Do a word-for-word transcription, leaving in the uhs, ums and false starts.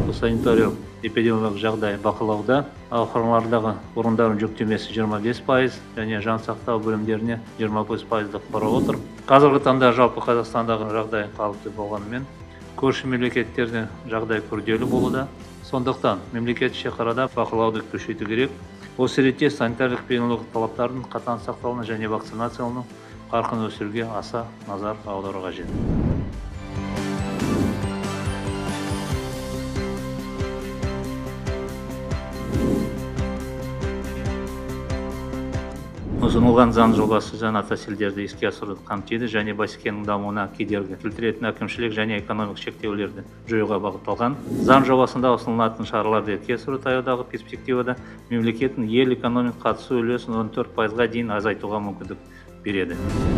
жалпы санитариялық эпидемиологиялық жағдай бақылауда. Ауруханалардағы орындардың жүктемесі жиырма бес пайыз және жан сақтау бөлімдеріне жиырма бес пайызды құрап отыр. Қазіргі таңда жалпы Қазақстандағы жағдай қалыпты болғанымен, көрші мемлекеттерде жағдай күрделі болуда. Сондықтан мемлекет шекарада бақылауды күшейту керек. Осы ретте санитарлық эпидемиологиялық талаптардың қатаң сақталуына және вакцинациялану қарқын өсіруге аса назар аудару қажет. Ұсынылған заң жобасы жаңа тәсілдерді іске асыруды қамтиды және бәсекенің дамуына кедергі келтіретін әкімшілік және экономикалық шектеулерді жоюға бағытталған. Заң жобасында ұсынылатын шараларды іске асыру таяудағы перспективада мемлекеттің ел экономикалық қатысу үлесін он төрт пайызға дейін азайтуға мүмкіндік береді.